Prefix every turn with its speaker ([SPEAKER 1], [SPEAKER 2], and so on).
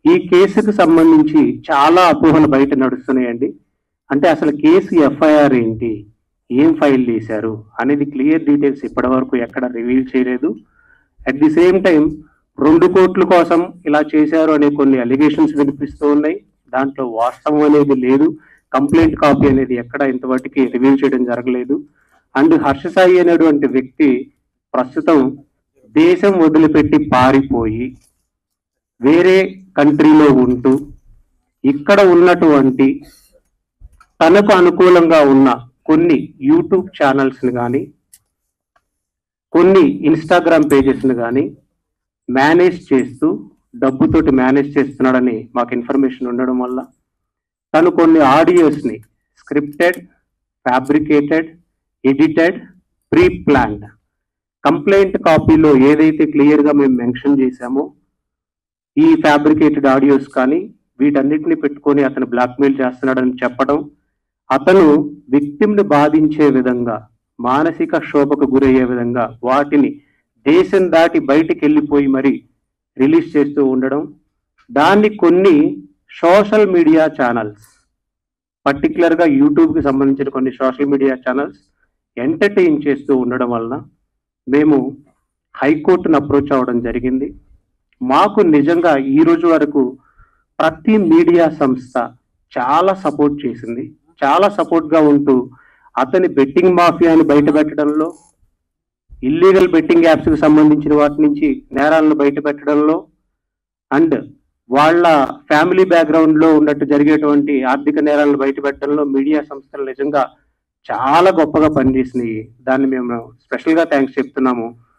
[SPEAKER 1] ఈ కేసుకు సంబంధించి చాలా అపోహలు బయట నడుస్తున్నాయండి. అంటే అసలు కేసు ఎఫ్ఐఆర్ ఏంటి, ఏం ఫైల్ చేశారు అనేది క్లియర్ డీటెయిల్స్ ఇప్పటి వరకు ఎక్కడ రివీల్ చేయలేదు. అట్ ది సేమ్ టైం 2 కోట్ల కోసం ఇలా చేశారు అనే కొన్ని అలిగేషన్స్ వినిపిస్తూ ఉన్నాయి. దాంట్లో వాస్తవం అనేది లేదు. కంప్లైంట్ కాపీ అనేది ఎక్కడ ఇంతవరకు రివీల్ చేయడం జరగలేదు. అండ్ హర్ష సాయి అనేటువంటి వ్యక్తి ప్రస్తుతం దేశం వదిలిపెట్టి పారిపోయి వేరే కంట్రీలో ఉంటూ ఇక్కడ ఉన్నటువంటి తనకు అనుకూలంగా ఉన్న కొన్ని యూట్యూబ్ ఛానల్స్ని కానీ కొన్ని ఇన్స్టాగ్రామ్ పేజెస్ని కానీ మేనేజ్ చేస్తూ డబ్బుతోటి మేనేజ్ చేస్తున్నాడని మాకు ఇన్ఫర్మేషన్ ఉండడం వల్ల తను కొన్ని ఆడియోస్ని scripted, fabricated, edited, pre planned complaint కాపీలో ఏదైతే క్లియర్గా మేము మెన్షన్ చేశామో ఈ ఫ్యాబ్రికేటెడ్ ఆడియోస్ కానీ వీటన్నిటిని పెట్టుకొని అతను బ్లాక్మెయిల్ చేస్తున్నాడని చెప్పడం, అతను విక్టిమ్ని బాధించే విధంగా మానసిక శోభకు గురయ్యే విధంగా వాటిని దేశం దాటి బయటికి వెళ్ళిపోయి మరి రిలీజ్ చేస్తూ ఉండడం, దాన్ని కొన్ని సోషల్ మీడియా ఛానల్స్ పర్టికులర్గా యూట్యూబ్కి సంబంధించిన కొన్ని సోషల్ మీడియా ఛానల్స్ ఎంటర్టైన్ చేస్తూ ఉండడం వలన మేము హైకోర్టును అప్రోచ్ అవ్వడం జరిగింది. మాకు నిజంగా ఈ రోజు వరకు ప్రతి మీడియా సంస్థ చాలా సపోర్ట్ చేసింది. చాలా సపోర్ట్గా ఉంటూ అతని బెట్టింగ్ మాఫియాని బయట పెట్టడంలో, ఇల్లీగల్ బెట్టింగ్ యాప్స్కి సంబంధించిన వాటి నుంచి నేరాలను బయట పెట్టడంలో, అండ్ వాళ్ళ ఫ్యామిలీ బ్యాక్గ్రౌండ్లో ఉన్నట్టు జరిగేటువంటి ఆర్థిక నేరాలను బయట పెట్టడంలో మీడియా సంస్థలు నిజంగా చాలా గొప్పగా పనిచేసినాయి. దాన్ని మేము స్పెషల్గా థ్యాంక్స్ చెప్తున్నాము.